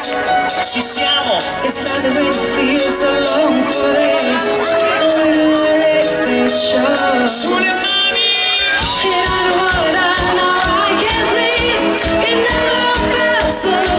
Ci siamo. It's like the rain feels so long for this. Sulle mani. And I don't know that now I can't breathe. It never felt so